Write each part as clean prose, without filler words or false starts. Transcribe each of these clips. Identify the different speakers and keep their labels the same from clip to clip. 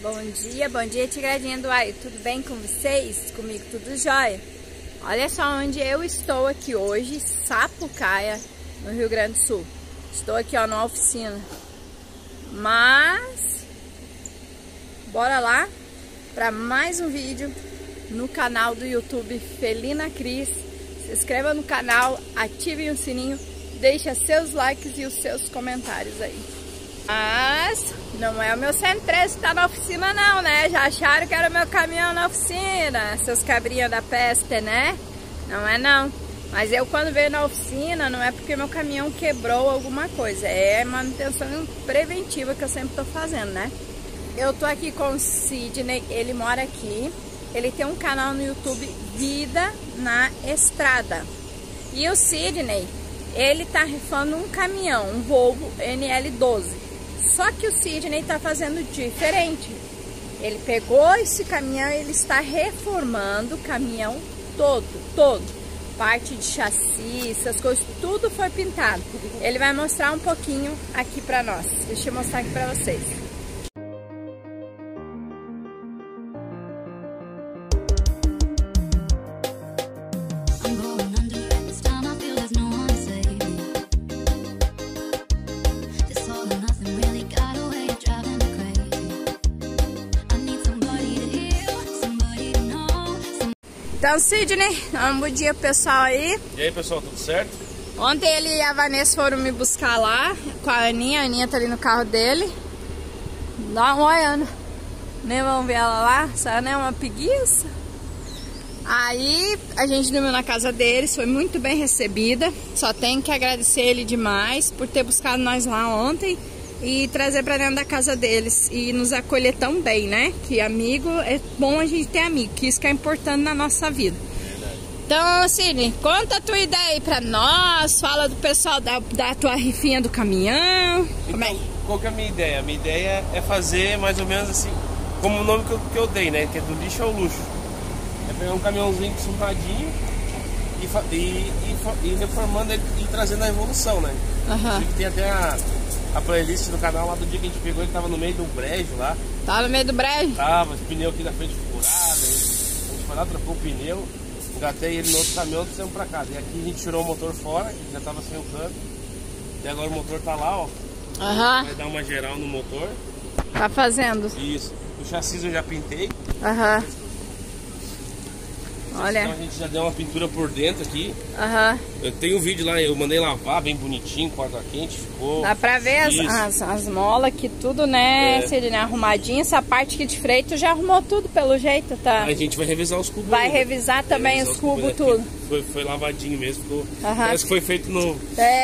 Speaker 1: Bom dia, tigradinha do ar. Tudo bem com vocês? Comigo tudo jóia. Olha só onde eu estou aqui hoje, Sapucaia, no Rio Grande do Sul. Estou aqui, ó, na oficina. Mas bora lá para mais um vídeo no canal do YouTube Felina Cris. Se inscreva no canal, ative o sininho, deixa seus likes e os seus comentários aí. Mas não é o meu 113 que tá na oficina não, né? Já acharam que era o meu caminhão na oficina, seus cabrinhos da peste, né? Não é não. Mas eu quando veio na oficina não é porque meu caminhão quebrou alguma coisa, é manutenção preventiva que eu sempre tô fazendo, né? Eu tô aqui com o Sidney, ele mora aqui, ele tem um canal no YouTube Vida na Estrada. E o Sidney, ele tá rifando um caminhão, um Volvo NL12. Só que o Sidney tá fazendo diferente. Ele pegou esse caminhão e ele está reformando o caminhão todo. Parte de chassi, essas coisas, tudo foi pintado. Ele vai mostrar um pouquinho aqui pra nós. Deixa eu mostrar aqui pra vocês. Então, Sidney, um bom dia pessoal aí.
Speaker 2: E aí pessoal, tudo certo?
Speaker 1: Ontem ele e a Vanessa foram me buscar lá com a Aninha tá ali no carro dele. Dá uma olhada, nem vamos ver ela lá, essa Ana é uma preguiça. Aí a gente dormiu na casa deles, foi muito bem recebida. Só tenho que agradecer ele demais por ter buscado nós lá ontem e trazer pra dentro da casa deles e nos acolher tão bem, né? Que amigo, é bom a gente ter amigo, que isso que é importante na nossa vida. Então, Sidney, conta a tua ideia aí pra nós, fala do pessoal da tua rifinha do caminhão.
Speaker 2: Então, qual que é a minha ideia? A minha ideia é fazer mais ou menos assim, como o nome que eu dei, né? Que é do lixo ao luxo. É pegar um caminhãozinho sumpadinho e reformando ele e trazendo a evolução, né? Tem até a playlist do canal lá do dia que a gente pegou, ele tava no meio do brejo lá.
Speaker 1: Tava no meio do brejo?
Speaker 2: Tava, o pneu aqui na frente furado, a gente foi lá, trocou o pneu, engatei ele no outro caminhão e trouxemos pra casa. E aqui a gente tirou o motor fora, que já tava sem o câmbio. E agora o motor tá lá, ó. Vai dar uma geral no motor.
Speaker 1: Tá fazendo?
Speaker 2: Isso. O chassi eu já pintei.
Speaker 1: Olha.
Speaker 2: Então a gente já deu uma pintura por dentro aqui. Eu tenho um vídeo lá, eu mandei lavar bem bonitinho, com água quente, ficou.
Speaker 1: Dá pra ver as molas aqui, tudo, né, Sidney, arrumadinho. Essa parte aqui de freio, tu já arrumou tudo pelo jeito, tá?
Speaker 2: A gente vai revisar os cubos.
Speaker 1: Vai revisar também os cubos, tudo.
Speaker 2: Foi lavadinho mesmo, ficou. Parece que foi feito novo.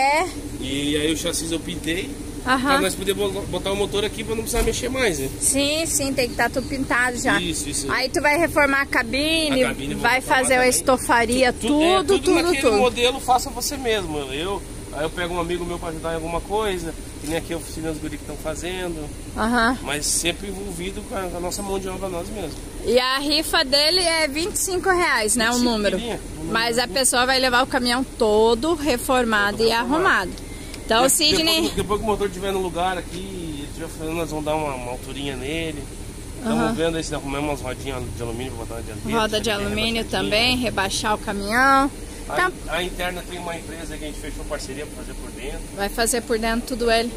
Speaker 2: E aí o chassi eu pintei. Pra nós poder botar o motor aqui pra não precisar mexer mais, né? Sim, tem que estar tudo pintado já. Isso.
Speaker 1: Aí tu vai reformar a cabine vai fazer a estofaria, tudo.
Speaker 2: Naquele modelo faça você mesmo. Aí eu pego um amigo meu pra ajudar em alguma coisa, que nem aqui a oficina dos guri que estão fazendo. Mas sempre envolvido com a nossa mão de obra nós mesmos.
Speaker 1: E a rifa dele é R$25, né? O número. Mas a pessoa vai levar o caminhão todo reformado e arrumado. Então, Sidney...
Speaker 2: Depois que o motor estiver no lugar aqui, ele estiver fazendo, nós vamos dar uma alturinha nele. Estamos vendo aí se arrumamos umas rodinhas de alumínio para botar na dianteira. Roda de alumínio também, rebaixar o caminhão.
Speaker 1: A
Speaker 2: interna tem uma empresa que a gente fechou parceria para fazer por dentro.
Speaker 1: Vai fazer por dentro tudo ele.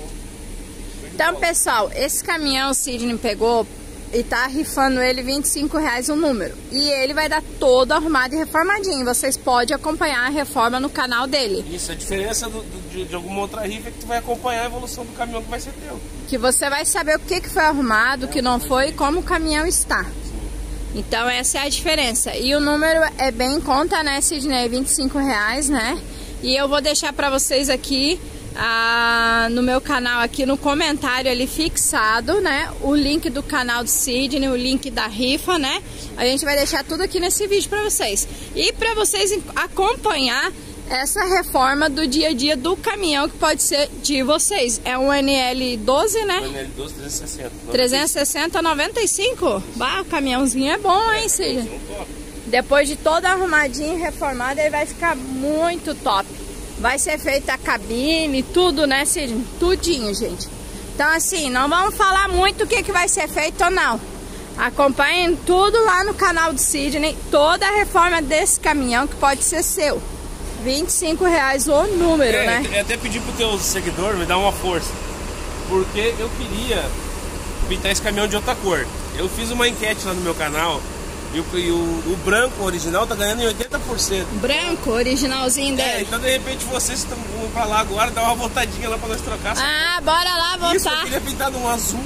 Speaker 1: Então, pessoal, esse caminhão o Sidney pegou e tá rifando ele R$25 o número. E ele vai dar todo arrumado e reformadinho. Vocês podem acompanhar a reforma no canal dele.
Speaker 2: Isso, a diferença de alguma outra rifa é que tu vai acompanhar a evolução do caminhão que vai ser teu.
Speaker 1: Que você vai saber o que foi arrumado, o que não foi e como o caminhão está. Então essa é a diferença. E o número é bem em conta, né, Sidney? R$25, né? E eu vou deixar pra vocês aqui no meu canal, aqui no comentário ali fixado, né, o link do canal do Sidney, o link da rifa, né, a gente vai deixar tudo aqui nesse vídeo pra vocês, e pra vocês acompanhar essa reforma do dia a dia do caminhão, que pode ser de vocês. É um NL12, né?
Speaker 2: NL12 360.
Speaker 1: 360, 95? Bah, o caminhãozinho é bom, hein, Sidney? Depois de todo arrumadinho e reformado, ele vai ficar muito top. Vai ser feita a cabine, tudo, né, Sidney? Tudinho, gente. Então assim, não vamos falar muito o que vai ser feito ou não. Acompanhem tudo lá no canal do Sidney, toda a reforma desse caminhão que pode ser seu. R$25 o número, né?
Speaker 2: Eu até pedi pro teu seguidor me dar uma força, porque eu queria pintar esse caminhão de outra cor. Eu fiz uma enquete lá no meu canal e o branco original tá ganhando em 80%.
Speaker 1: Branco, originalzinho dele.
Speaker 2: Então de repente vocês estão pra lá agora, dá uma voltadinha lá pra nós trocar.
Speaker 1: Ah, bora lá voltar.
Speaker 2: Isso, eu queria pintar de um azul.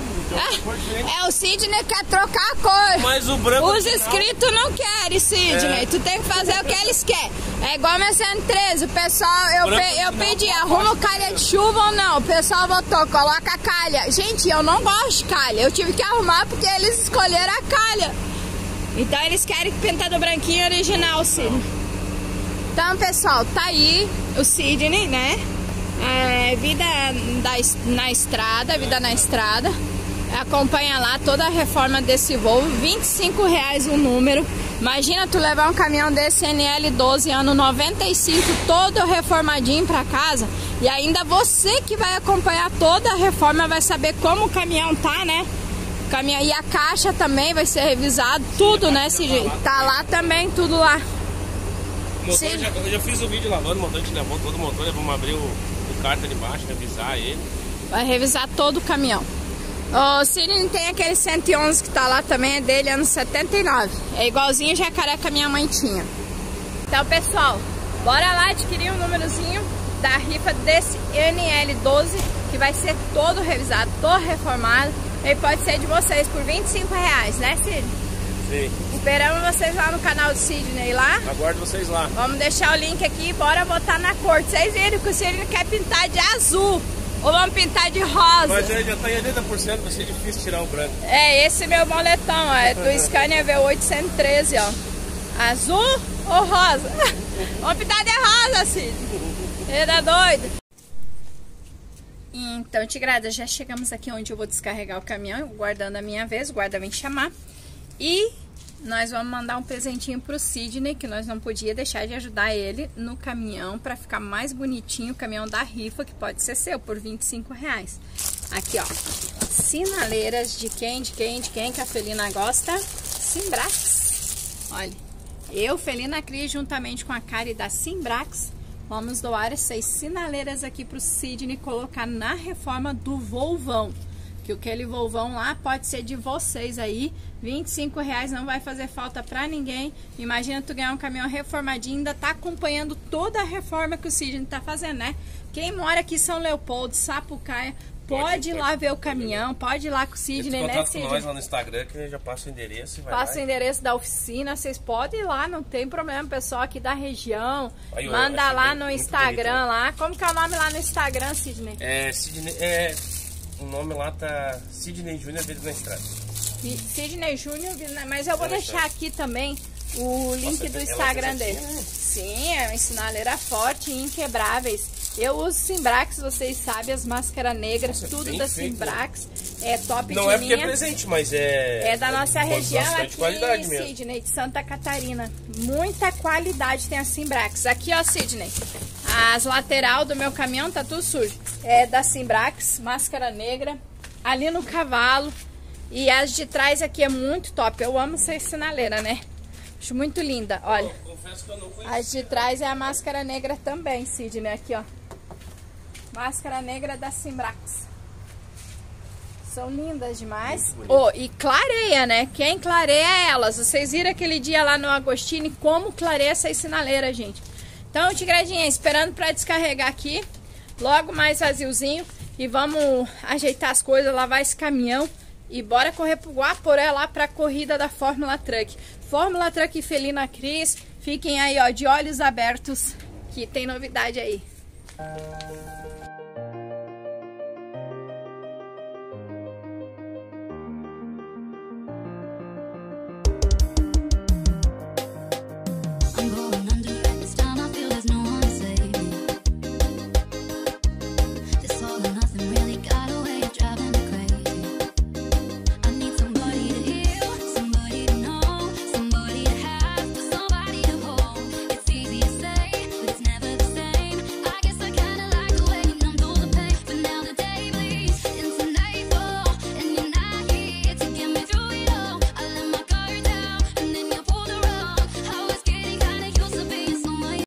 Speaker 1: O Sidney quer trocar a cor.
Speaker 2: Mas o branco
Speaker 1: os inscritos não querem, Sidney. Tu tem que fazer o que eles querem. É igual meu 113. O pessoal, eu pedi, arruma calha de chuva ou não. O pessoal votou, coloca a calha. Gente, eu não gosto de calha. Eu tive que arrumar porque eles escolheram a calha. Então eles querem pintar do branquinho original, Sidney. Então, pessoal, tá aí o Sidney, né? Vida na estrada. Acompanha lá toda a reforma desse Volvo, R$25 o número. Imagina tu levar um caminhão desse NL12 ano 95, todo reformadinho pra casa. E ainda você que vai acompanhar toda a reforma vai saber como o caminhão tá, né? E a caixa também vai ser revisado, tudo, né, Sidney? Tá lá também, tudo lá.
Speaker 2: Motor, eu já fiz o vídeo lavando, o motor a gente levou todo o motor, vamos abrir o carta de baixo, revisar ele. Vai
Speaker 1: revisar todo o caminhão. O Sidney tem aquele 111 que tá lá também, é dele, ano 79. É igualzinho o jacaré que a minha mãe tinha. Então, pessoal, bora lá adquirir um númerozinho da rifa desse NL12, que vai ser todo revisado, todo reformado. E pode ser de vocês por R$25, né, Sidney?
Speaker 2: Sim.
Speaker 1: Esperamos vocês lá no canal do Sidney lá.
Speaker 2: Aguardo vocês lá.
Speaker 1: Vamos deixar o link aqui e bora botar na cor. Vocês viram que o Sidney quer pintar de azul. Ou vamos pintar de rosa.
Speaker 2: Mas ele já tá em 80%, vai ser difícil tirar o branco.
Speaker 1: Esse meu moletom, ó, é do Scania V8 113, ó. Azul ou rosa? Vamos pintar de rosa, Sidney. Ele tá doido? Então, Tigrada, já chegamos aqui onde eu vou descarregar o caminhão, guardando a minha vez, o guarda vem chamar. E nós vamos mandar um presentinho pro Sidney, que nós não podia deixar de ajudar ele no caminhão, para ficar mais bonitinho, o caminhão da rifa, que pode ser seu, por R$25. Aqui, ó, sinaleiras de quem que a Felina gosta? Simbrax. Olha, eu, Felina Cris, juntamente com a Kari da Simbrax, vamos doar essas sinaleiras aqui pro Sidney colocar na reforma do Volvão. Que aquele Volvão lá pode ser de vocês aí. R$25 não vai fazer falta pra ninguém. Imagina tu ganhar um caminhão reformadinho, ainda tá acompanhando toda a reforma que o Sidney tá fazendo, né? Quem mora aqui em São Leopoldo, Sapucaia, pode ir lá ver o caminhão, pode ir lá com o Sidney, né, Sidney?
Speaker 2: Com nós lá no Instagram, que já passa o endereço e vai lá.
Speaker 1: Passa o endereço da oficina, vocês podem ir lá, não tem problema, pessoal aqui da região. Manda lá no Instagram lá. Como que é o nome lá no Instagram, Sidney?
Speaker 2: Sidney, o nome lá tá Sidney Júnior Vida na Estrada.
Speaker 1: Sidney Júnior, mas eu vou deixar aqui também o link do Instagram dele. Sim, é uma sinaleira forte e inquebráveis. Eu uso Simbrax, vocês sabem, as máscaras negras, tudo da Simbrax. É top de linha.
Speaker 2: Não é porque é presente, mas é
Speaker 1: da nossa região aqui,
Speaker 2: qualidade mesmo.
Speaker 1: Sidney, de Santa Catarina. Muita qualidade tem a Simbrax. Aqui, ó, Sidney, as lateral do meu caminhão tá tudo sujo. É da Simbrax, máscara negra. Ali no cavalo. E as de trás aqui é muito top. Eu amo essa sinaleira, né? Acho muito linda, olha.
Speaker 2: Confesso que eu não conheço.
Speaker 1: As de trás é a máscara negra também, Sidney, aqui, ó. Máscara negra da Simbrax. São lindas demais. E clareia, né? Quem clareia é elas. Vocês viram aquele dia lá no Agostini como clareia essas sinaleiras, gente. Então, Tigradinha, esperando para descarregar aqui. Logo mais vaziozinho. E vamos ajeitar as coisas, lavar esse caminhão. E bora correr pro Guaporé lá pra corrida da Fórmula Truck. Fórmula Truck e Felina Cris. Fiquem aí, ó, de olhos abertos, que tem novidade aí.